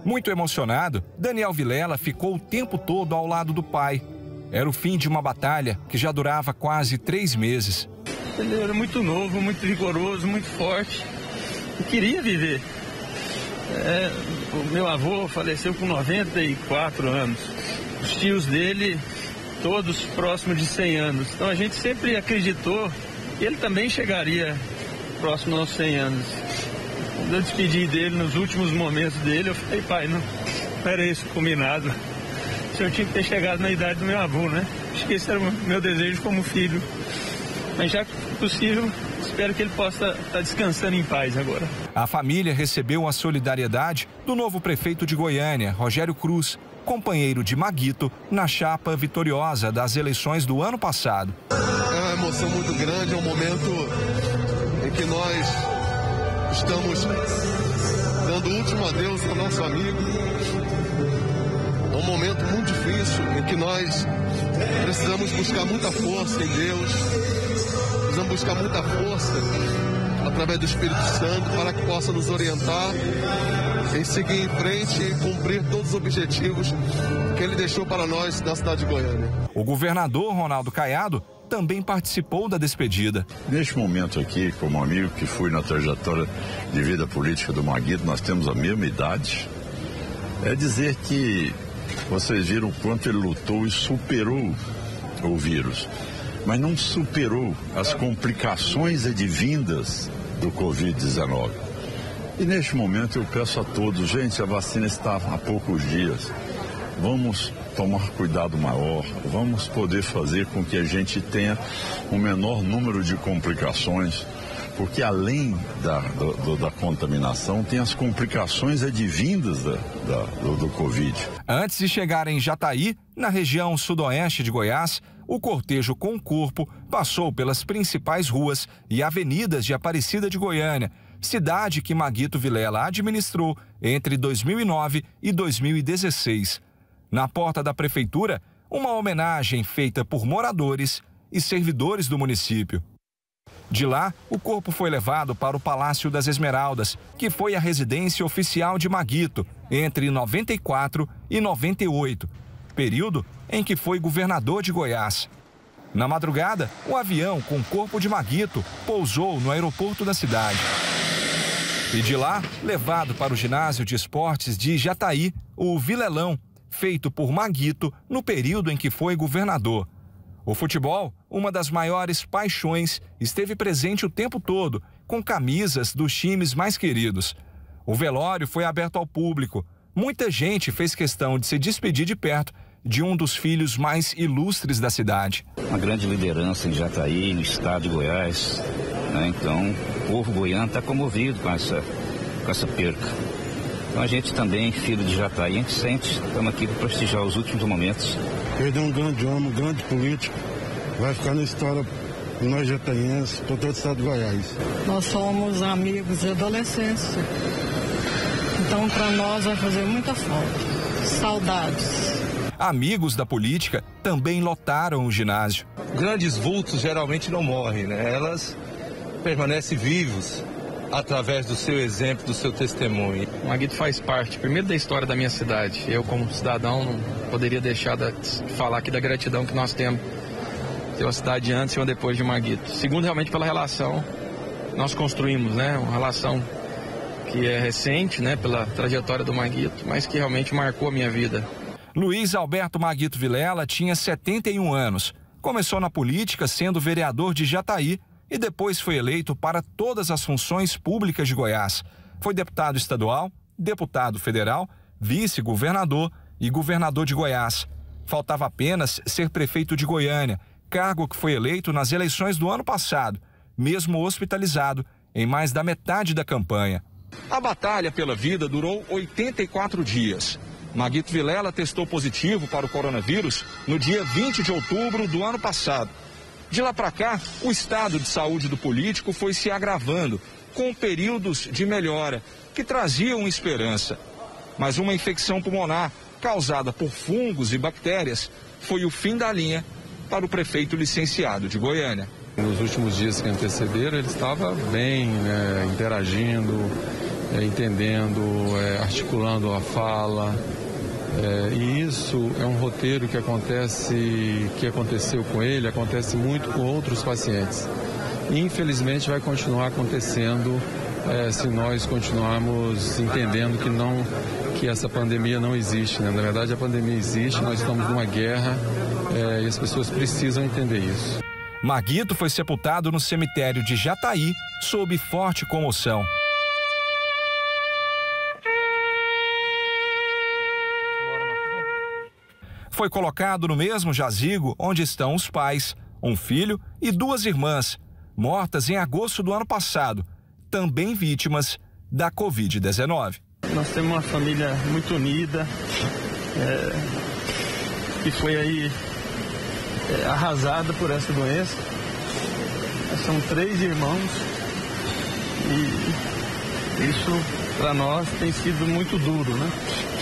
Muito emocionado, Daniel Vilela ficou o tempo todo ao lado do pai. Era o fim de uma batalha que já durava quase 3 meses. Ele era muito novo, muito vigoroso, muito forte e queria viver. O meu avô faleceu com 94 anos. Os tios dele, todos próximos de 100 anos. Então a gente sempre acreditou que ele também chegaria próximo aos 100 anos. Quando eu despedi dele nos últimos momentos dele, eu falei, pai, não era isso combinado. O senhor tinha que ter chegado na idade do meu avô, né? Acho que esse era o meu desejo como filho. Mas já que possível, espero que ele possa estar descansando em paz agora. A família recebeu a solidariedade do novo prefeito de Goiânia, Rogério Cruz, companheiro de Maguito na chapa vitoriosa das eleições do ano passado. É uma emoção muito grande, é um momento em que nós estamos dando o último adeus ao nosso amigo. É um momento muito difícil em que nós precisamos buscar muita força em Deus, precisamos buscar muita força através do Espírito Santo para que possa nos orientar em seguir em frente e cumprir todos os objetivos que ele deixou para nós na cidade de Goiânia. O governador Ronaldo Caiado também participou da despedida. Neste momento aqui, como amigo que fui na trajetória de vida política do Maguito, nós temos a mesma idade. É dizer que vocês viram o quanto ele lutou e superou o vírus, mas não superou as complicações advindas do Covid-19. E neste momento eu peço a todos, gente, a vacina está há poucos dias. Vamos tomar cuidado maior, vamos poder fazer com que a gente tenha um menor número de complicações, porque além da contaminação, tem as complicações advindas do Covid. Antes de chegar em Jataí, na região sudoeste de Goiás, o cortejo com o corpo passou pelas principais ruas e avenidas de Aparecida de Goiânia, cidade que Maguito Vilela administrou entre 2009 e 2016. Na porta da prefeitura, uma homenagem feita por moradores e servidores do município. De lá, o corpo foi levado para o Palácio das Esmeraldas, que foi a residência oficial de Maguito entre 94 e 98, período em que foi governador de Goiás. Na madrugada, um avião com o corpo de Maguito pousou no aeroporto da cidade. E de lá, levado para o ginásio de esportes de Jataí, o Vilelão, feito por Maguito no período em que foi governador. O futebol, uma das maiores paixões, esteve presente o tempo todo, com camisas dos times mais queridos. O velório foi aberto ao público. Muita gente fez questão de se despedir de perto de um dos filhos mais ilustres da cidade. Uma grande liderança em Jataí, no estado de Goiás, né? Então, o povo goiano está comovido com essa perca. Então a gente também, filho de Jataí, a gente sente, estamos aqui para prestigiar os últimos momentos. Ele é um grande homem, um grande político, vai ficar na história de nós jataienses, para todo o estado de Goiás. Nós somos amigos de adolescência, então para nós vai fazer muita falta, saudades. Amigos da política também lotaram o ginásio. Grandes vultos geralmente não morrem, né? Elas permanecem vivos através do seu exemplo, do seu testemunho. O Maguito faz parte, primeiro, da história da minha cidade. Eu, como cidadão, não poderia deixar de falar aqui da gratidão que nós temos. Ter uma cidade antes e uma depois de Maguito. Segundo, realmente, pela relação que nós construímos, né? Uma relação que é recente, né? Pela trajetória do Maguito, mas que realmente marcou a minha vida. Luiz Alberto Maguito Vilela tinha 71 anos. Começou na política sendo vereador de Jataí e depois foi eleito para todas as funções públicas de Goiás. Foi deputado estadual, deputado federal, vice-governador e governador de Goiás. Faltava apenas ser prefeito de Goiânia, cargo que foi eleito nas eleições do ano passado, mesmo hospitalizado em mais da metade da campanha. A batalha pela vida durou 84 dias. Maguito Vilela testou positivo para o coronavírus no dia 20 de outubro do ano passado. De lá para cá, o estado de saúde do político foi se agravando, com períodos de melhora, que traziam esperança. Mas uma infecção pulmonar, causada por fungos e bactérias, foi o fim da linha para o prefeito licenciado de Goiânia. Nos últimos dias que antecederam, ele estava bem, interagindo, entendendo, articulando a fala. E isso é um roteiro que aconteceu com ele, acontece muito com outros pacientes. E, infelizmente vai continuar acontecendo se nós continuarmos entendendo que essa pandemia não existe, né? Na verdade, a pandemia existe, nós estamos numa guerra e as pessoas precisam entender isso. Maguito foi sepultado no cemitério de Jataí sob forte comoção. Foi colocado no mesmo jazigo onde estão os pais, um filho e 2 irmãs, mortas em agosto do ano passado, também vítimas da Covid-19. Nós temos uma família muito unida, que foi aí arrasada por essa doença. São 3 irmãos e isso para nós tem sido muito duro, né?